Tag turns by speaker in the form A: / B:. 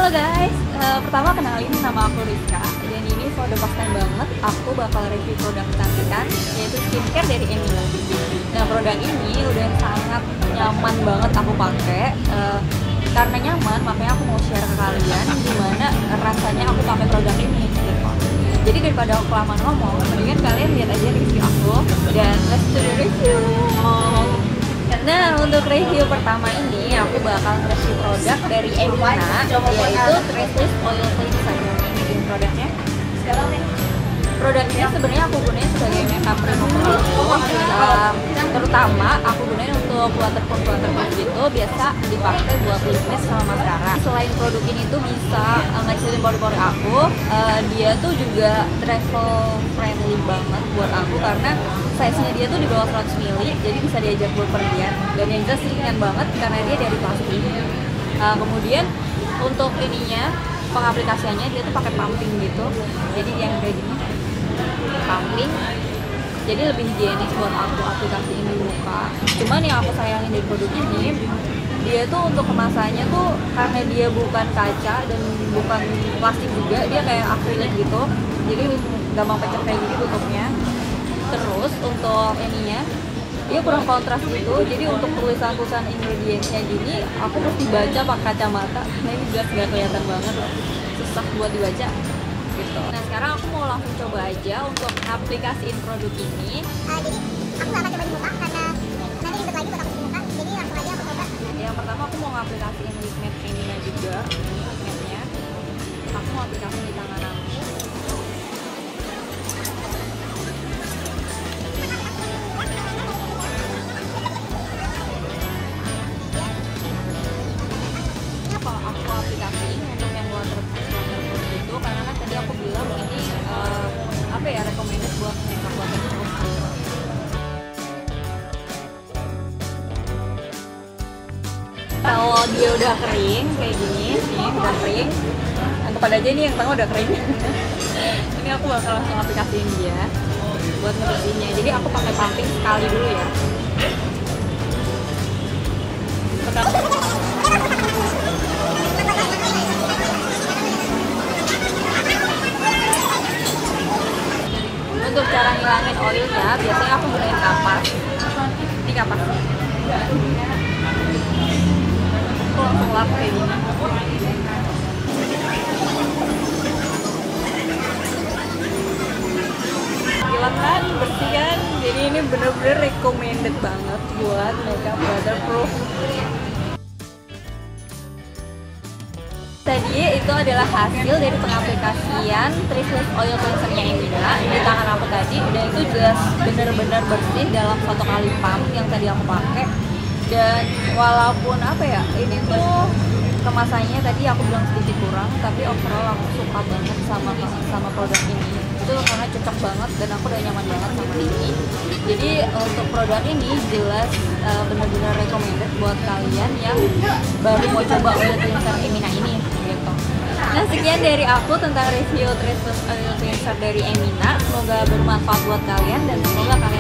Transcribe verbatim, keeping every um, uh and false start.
A: guys, uh, pertama kenalin nama aku Rizka. Dan ini for the first time banget aku bakal review produk kecantikan, yaitu skincare dari Emina. Nah, produk ini udah sangat nyaman banget aku pakai. uh, Karena nyaman, makanya aku mau share ke kalian gimana rasanya aku pakai produk ini gitu. Jadi daripada aku kelamaan ngomong, mendingan kalian lihat aja review aku. Dan let's do the review. Nah, untuk review pertama ini aku bakal review produk dari Emina, yaitu Traceless Oil Cleanser. Ini produknya. Produknya sebenarnya aku gunain sebagai makeup remover, um, terutama aku gunain untuk waterproof waterproof gitu, biasa dipakai buat lip mask sama maskara. Selain produk ini tuh bisa uh, ngecilin pori-pori aku, uh, dia tuh juga travel friendly banget buat aku karena size-nya dia tuh di bawah seratus mililiter, jadi bisa diajak buat pergian. Dan yang jelas ringan banget karena dia dari plastik. Uh, kemudian untuk ininya, pengaplikasiannya dia tuh pakai pumping gitu, jadi yang kayak gini pumping, jadi lebih higienis buat aku aplikasiin di muka. Cuman yang aku sayangin dari produk ini, dia tuh untuk kemasannya tuh karena dia bukan kaca dan bukan plastik juga, dia kayak akrilik gitu, jadi gampang pecah kayak gini tutupnya. Terus untuk ininya dia kurang kontras gitu, jadi untuk tulisan-tulisan ingredientsnya gini aku mesti baca pakai kacamata. Nah, ini jelas gak kelihatan banget, susah buat dibaca gitu. Nah, sekarang aku mau langsung coba aja untuk aplikasiin produk ini.
B: Uh, jadi aku gak akan coba di muka karena nanti ribet lagi buat aku di muka, jadi langsung aja aku coba.
A: Yang pertama aku mau ngaplikasiin lip matte Emina juga, lip matte-nya. Aku mau aplikasiin di tangan aku. Aku aplikasiin untuk yang waterproof waterproof gitu, karena kan tadi aku bilang ini uh, apa ya, recommended buat makeup waterproof. Kalau dia udah kering kayak gini nih, udah kering, anggap aja ini yang tengah udah kering. Ini aku bakal langsung aplikasiin dia buat ngebersihinnya. Jadi aku pakai pumping sekali dulu ya. Untuk cara ngilangin oilnya, biasanya aku gunain kapas. Ini kapasnya. Aku langsung lap kayak gini. Hilang kan, bersih kan? Jadi ini bener-bener recommended banget buat makeup waterproof. Tadi itu adalah hasil dari pengaplikasian Traceless Oil Cleanser-nya Emina di tangan aku tadi, dan itu jelas bener-bener bersih dalam satu kali pump yang tadi aku pakai. Dan walaupun apa ya, ini tuh kemasannya tadi aku bilang sedikit kurang, tapi overall aku suka banget sama sama produk ini. Itu karena cocok banget dan aku udah nyaman banget sama ini. Jadi untuk produk ini jelas uh, benar-benar recommended buat kalian yang baru mau coba oil cleanser Emina ini gitu. Nah, sekian dari aku tentang review Traceless Oil Cleanser dari Emina. Semoga bermanfaat buat kalian dan semoga kalian